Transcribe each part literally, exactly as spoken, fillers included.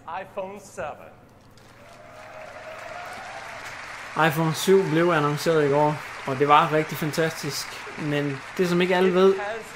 iPhone syv. iPhone syv blev annonceret i går, og det var rigtig fantastisk. Men det som ikke alle ved,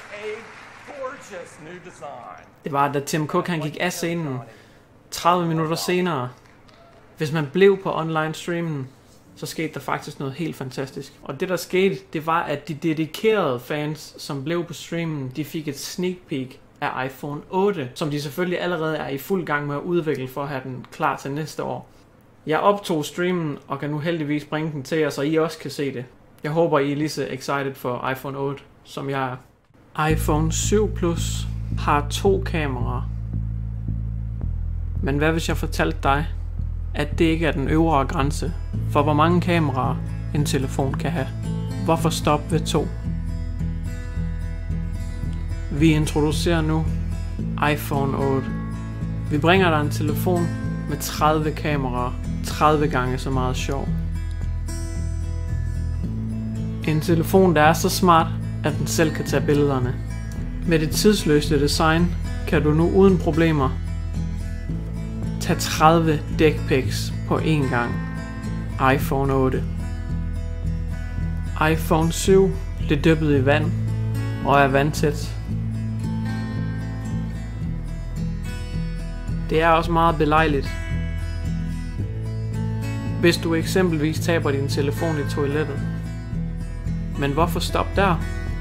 det var da Tim Cook han gik af scenen tredive minutter senere. Hvis man blev på online streamen, så skete der faktisk noget helt fantastisk. Og det der skete, det var at de dedikerede fans, som blev på streamen, de fik et sneak peek af iPhone otte, som de selvfølgelig allerede er i fuld gang med at udvikle for at have den klar til næste år. Jeg optog streamen og kan nu heldigvis bringe den til jer, så I også kan se det. Jeg håber I er lige så excited for iPhone otte, som jeg er. iPhone syv Plus har to kameraer. Men hvad hvis jeg fortalte dig, at det ikke er den øvre grænse for hvor mange kameraer en telefon kan have? Hvorfor stoppe ved to? Vi introducerer nu iPhone otte. Vi bringer dig en telefon med tredive kameraer, tredive gange så meget sjov. En telefon, der er så smart, at den selv kan tage billederne. Med det tidsløse design kan du nu uden problemer tage tredive dick pics på én gang. iPhone otte. iPhone syv blev dyppet i vand og er vandtæt. Det er også meget belejligt, hvis du eksempelvis taber din telefon i toilettet. Men hvorfor stoppe der?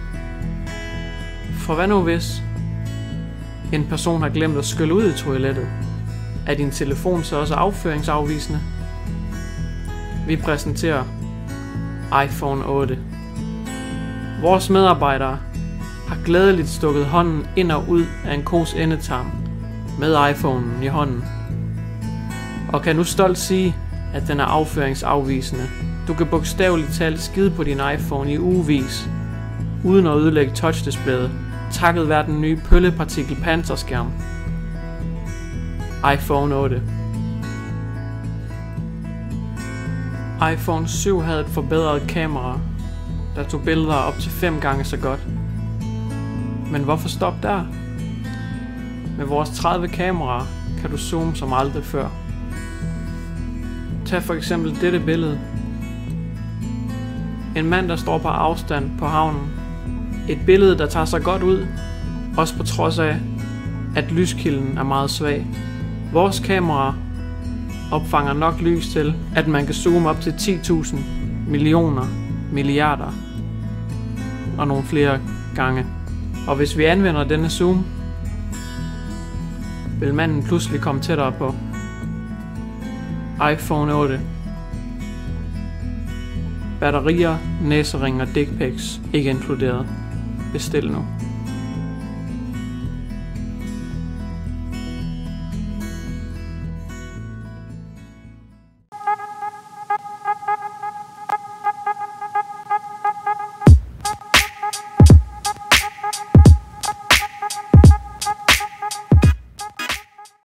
For hvad nu hvis en person har glemt at skylle ud i toilettet? Er din telefon så også afføringsafvisende? Vi præsenterer iPhone otte. Vores medarbejdere har glædeligt stukket hånden ind og ud af en kos endetarm med iPhonen i hånden, og kan nu stolt sige, at den er afføringsafvisende. Du kan bogstaveligt talt skide på din iPhone i ugevis, uden at ødelægge touchdisplayet, takket være den nye pøllepartikel panserskærm. iPhone otte. iPhone syv havde et forbedret kamera, der tog billeder op til fem gange så godt. Men hvorfor stoppe der? Med vores tredive kameraer kan du zoome som aldrig før. Tag for eksempel dette billede. En mand, der står på afstand på havnen. Et billede, der tager sig godt ud, også på trods af, at lyskilden er meget svag. Vores kamera opfanger nok lys til, at man kan zoome op til ti tusind millioner, milliarder og nogle flere gange. Og hvis vi anvender denne zoom, vil manden pludselig komme tættere på. iPhone otte. Batterier, næsering og dick pics ikke inkluderet. Bestil nu.